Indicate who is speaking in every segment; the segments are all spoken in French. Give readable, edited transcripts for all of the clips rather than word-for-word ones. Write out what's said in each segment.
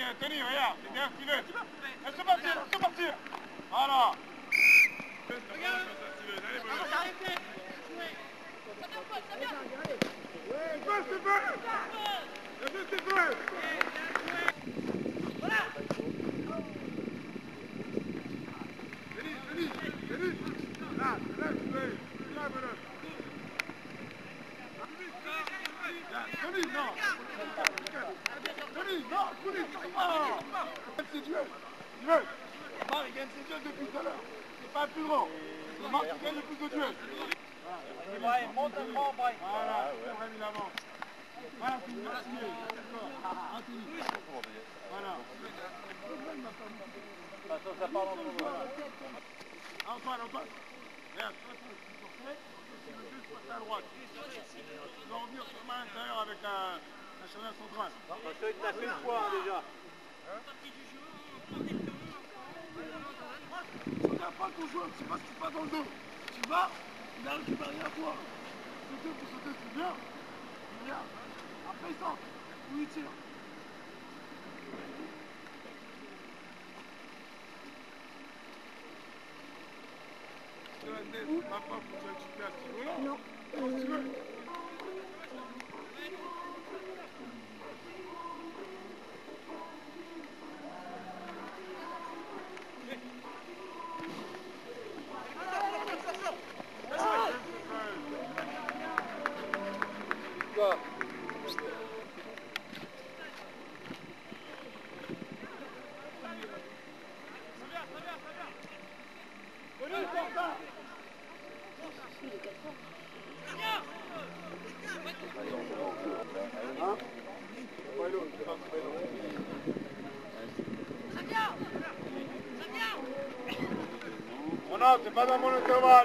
Speaker 1: Tony, regarde, c'est bien Steven. Laisse partir, laisse partir. Voilà. Regarde. Allez, bonhomme. Stéphane. Voilà. Denis. Là, bonhomme. Denis, non. Denis, non, c'est duel. Marc, il gagne ses duels depuis tout à l'heure. C'est pas le plus grand. C'est Marc qui gagne le plus de duels. Voilà, monte un grand break. Voilà, il avance. Voilà, c'est une merci. Voilà. Ça parle en nous. Antoine. Regarde, toi, tu sortais, tu veux juste passer à droite. Tu vas revenir sur à l'intérieur avec un charnière central.
Speaker 2: Tu as fait une fois déjà.
Speaker 1: Tu ne regardes pas ton joueur, tu sais pas ce qui se passe dans le dos. Tu vas, il a récupéré à toi. Sauter pour sauter, c'est bien. Regarde. Après il sort. Où il tire. Ma part, faut que tu ailles chuter à ce niveau-là. Non. Si tu veux. Non, c'est pas dans mon intervalle.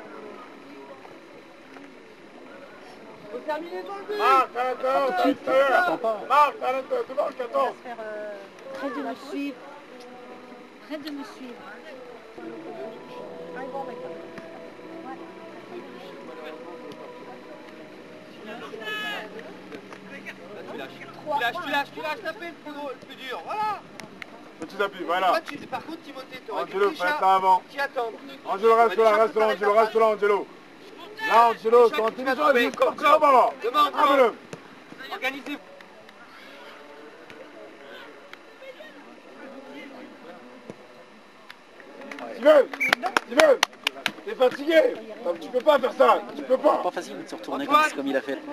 Speaker 3: Faut terminer dans le but.
Speaker 1: Marc, à l'intérieur, à l'extérieur. Marc, à l'intérieur, devant le 14.
Speaker 4: Arrête de me suivre. Arrête de me suivre.
Speaker 2: Tu lâches, tapez le plus dur, voilà.
Speaker 1: Petit appui, voilà.
Speaker 2: Par contre, Timothée, tu aurais
Speaker 1: Angelo,
Speaker 2: dû
Speaker 1: fais ça avant.
Speaker 2: t'y attendre.
Speaker 1: Angelo, reste là, Angelo. Là, Angelo, quand tu es là, juste partir en bas.
Speaker 2: Devant, organisez-vous.
Speaker 1: Steven, t'es fatigué. Tu peux pas faire ça, tu peux pas.
Speaker 5: C'est pas facile de se retourner comme il a fait.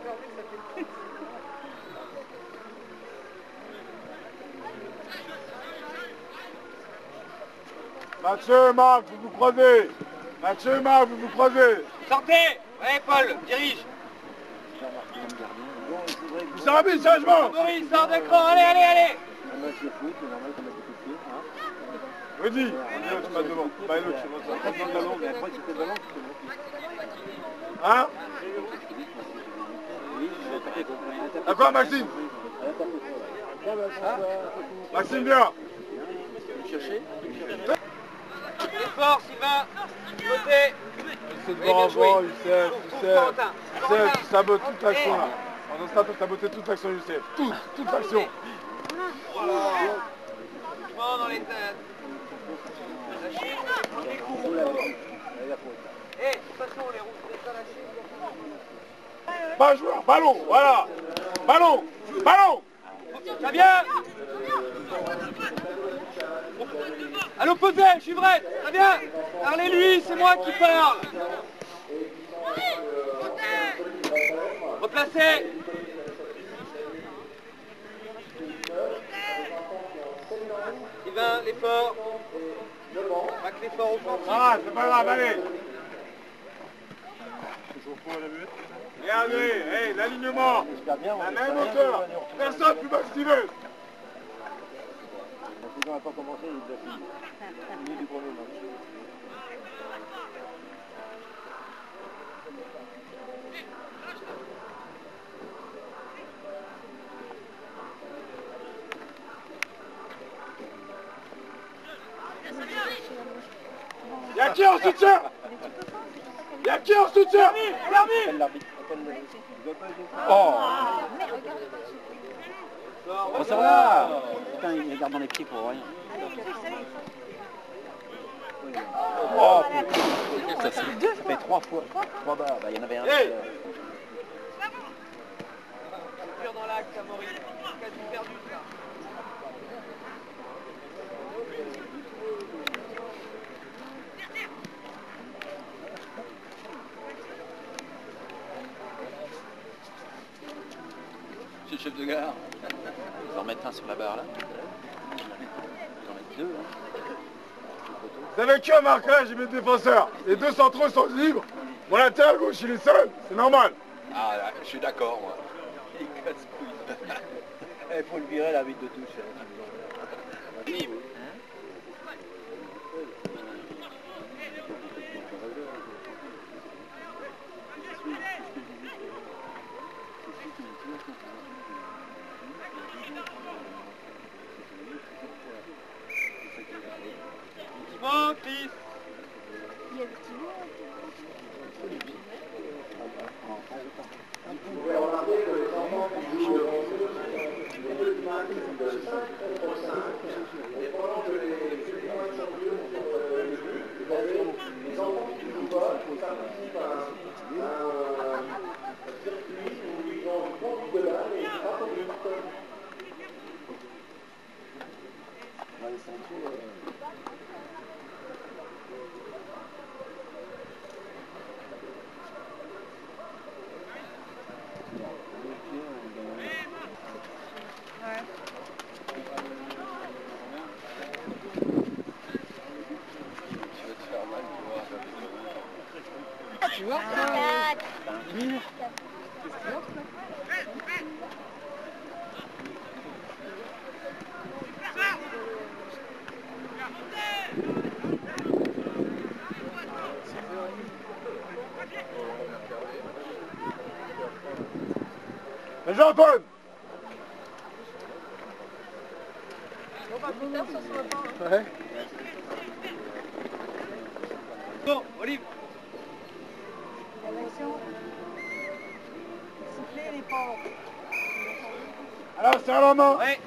Speaker 1: Mathieu, Marc, vous vous croisez. Mathieu, Marc, vous vous croisez.
Speaker 2: Sortez. Allez, Paul, dirige.
Speaker 1: Sarabis, changement.
Speaker 2: Maurice, sort d'écran, allez.
Speaker 1: Rudy, tu passes devant. Maëlo, tu rentres dans le ballon, mais après tu fais le ballon. Hein? À quoi, Maxime? Maxime, viens.
Speaker 2: Fort, Sylvain. Côté.
Speaker 1: C'est de voir avant, Youssef, tu sabotes toute l'action là. En instant, tu as saboté toute l'action, Youssef. Toute l'action.
Speaker 2: Dans les têtes. Eh, de toute façon, les rouges, vous êtes pas lâchés.
Speaker 1: Pas joueur, ballon, voilà. Ballon.
Speaker 2: Ça vient. À l'opposé, je suis vrai. Très bien. Parlez-lui, c'est moi qui parle. Replacez. Sylvain, l'effort. Pas que l'effort au centre.
Speaker 1: Ah, c'est pas grave, allez. Regardez, hey, l'alignement. La même hauteur. Personne plus bas que Steven.
Speaker 5: La saison n'a pas commencé, il a fini. Il est du premier match.
Speaker 1: Y'a qui en soutien?
Speaker 5: Appelle l'arbitre. Oh! Oh, ça va. Putain, il regarde dans les pieds pour rien. Oh, ça fait 3 fois. 3 barres. Bah, il y en avait un.
Speaker 2: Hey dans l'axe, Amaury. Quasi perdu, ça.
Speaker 5: C'est le chef de gare. Ils en mettent un sur la barre là. Ils en mettent 2. Hein.
Speaker 1: Vous savez qu'un marquage, j'ai mes défenseurs. Les 2 centraux sont libres. Mon latéral gauche, il est seul. C'est normal.
Speaker 5: Ah, là, je suis d'accord, moi. Il casse couille. Il faut le virer, la vite de touche.
Speaker 2: Bon, Chris.
Speaker 4: Il y a le petit mot.
Speaker 6: Vous pouvez remarquer que les enfants qui jouent les 2 matchs de 5 contre 5, et pendant que les mois sont plus vous avez les enfants qui jouent pas, qui participent à un circuit où ils ont une pompe de balle et ils frappent au but.
Speaker 4: Tu vois
Speaker 1: Jean-Antoine. Ouais.
Speaker 2: Bon, Olive.
Speaker 3: Siffler les pauvres.
Speaker 1: Alors, serre la main.
Speaker 2: Ouais.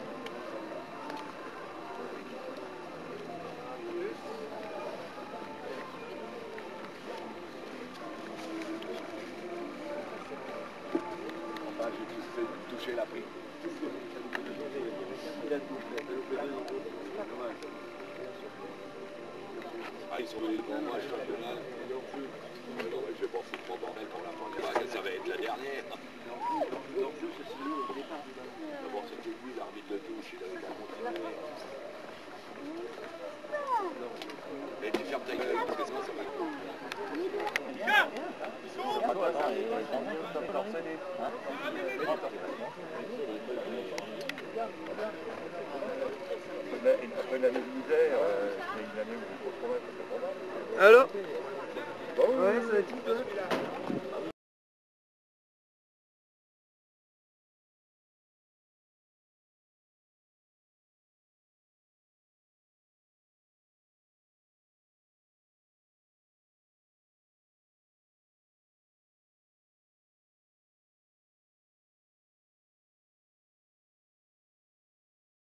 Speaker 5: Enfin, j'ai touché la prise. Ah, ils sont venus devant moi, je suis championnat. Non, mais je vais pas foutre mon bordel pour la fin. Ça va être la dernière. D'abord, c'était lui, l'arbitre de touche, il avait qu'à continuer. Mais tu fermes ta gueule, parce que sinon ça va être.
Speaker 6: Après l'année de misère, c'est une année où il faut trouver un peu de
Speaker 2: Allô?
Speaker 6: ouais, ça va être